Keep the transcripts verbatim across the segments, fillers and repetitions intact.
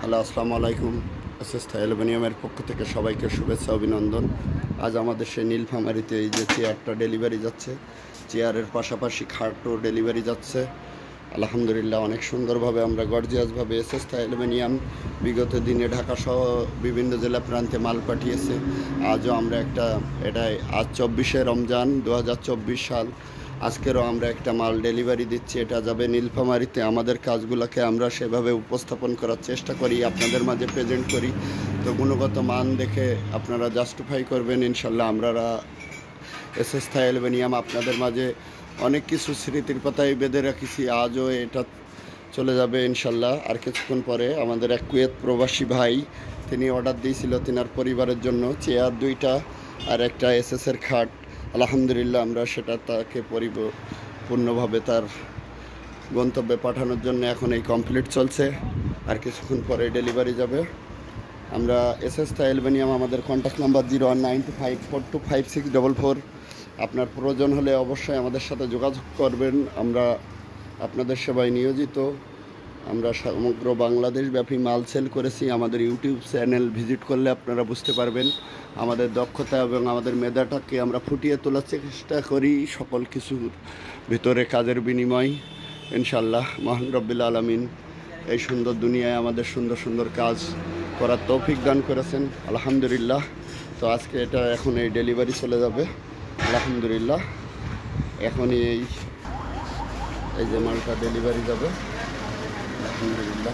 Hello, আসসালামু আলাইকুম। SS অ্যালুমিনিয়ামের পক্ষ থেকে সবাইকে শুভেচ্ছা অভিনন্দন। আজ আমাদের সেই নীলফামারীতে এই যে চেয়ারটা ডেলিভারি যাচ্ছে, চেয়ারের পাশাপাশি খাটও ডেলিভারি যাচ্ছে। আলহামদুলিল্লাহ, অনেক সুন্দরভাবে আমরা গর্জিয়াসভাবে এসএস অ্যালুমিনিয়াম বিগত দিনে ঢাকাসহ বিভিন্ন জেলা প্রান্তে মাল পাঠিয়েছে। আজও আমরা একটা এটাই আজ চব্বিশে রমজান দু হাজার চব্বিশ সাল, আজকেরও আমরা একটা মাল ডেলিভারি দিচ্ছি। এটা যাবে নীলফামারীতে। আমাদের কাজগুলোকে আমরা সেভাবে উপস্থাপন করার চেষ্টা করি, আপনাদের মাঝে প্রেজেন্ট করি। তো গুণগত মান দেখে আপনারা জাস্টিফাই করবেন ইনশাল্লাহ। আমরা এসএস অ্যালুমিনিয়াম আপনাদের মাঝে অনেক কিছু স্মৃতির পাতায় বেঁধে রাখিছি। আজও এটা চলে যাবে ইনশাল্লাহ। আর কিছুক্ষণ পরে আমাদের এক কুয়েত প্রবাসী ভাই, তিনি অর্ডার দিয়েছিল তিনার পরিবারের জন্য চেয়ার দুইটা আর একটা এসএসের খাট। আলহামদুলিল্লাহ, আমরা সেটা তাকে পরিপূর্ণভাবে তার গন্তব্যে পাঠানোর জন্য এখন এই কমপ্লিট চলছে। আর কিছুক্ষণ পরে ডেলিভারি যাবে। আমরা এসএস অ্যালুমিনিয়াম, আমাদের contact number zero one nine two five four two five six double four. আপনার প্রয়োজন হলে অবশ্যই আমাদের সাথে যোগাযোগ করবেন। আমরা আপনাদের সেবায় নিয়োজিত। আমরা সমগ্র বাংলাদেশ ব্যাপী মাল সেল করেছি। আমাদের ইউটিউব চ্যানেল ভিজিট করলে আপনারা বুঝতে পারবেন আমাদের দক্ষতা এবং আমাদের মেধাটাকে আমরা ফুটিয়ে তোলার চেষ্টা করি সকল কিছুর ভিতরে কাজের বিনিময়। ইনশাল্লাহ মহান রব্বুল আলামিন এই সুন্দর দুনিয়ায় আমাদের সুন্দর সুন্দর কাজ করার তৌফিক দান করেছেন, আলহামদুলিল্লাহ। তো আজকে এটা এখন এই ডেলিভারি চলে যাবে আলহামদুলিল্লাহ। এখনই এই এই যে মালটা ডেলিভারি যাবে আলহামদুলিল্লাহ।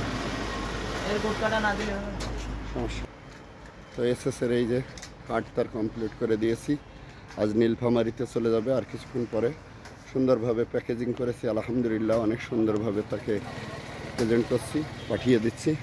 সমস্যা তো এসএসের এই যে কার্ড তার কমপ্লিট করে দিয়েছি। আজ নীলফামারীতে চলে যাবে। আর কিছুক্ষণ পরে সুন্দরভাবে প্যাকেজিং করেছি আলহামদুলিল্লাহ। অনেক সুন্দরভাবে তাকে প্রেজেন্ট করছি, পাঠিয়ে দিচ্ছি।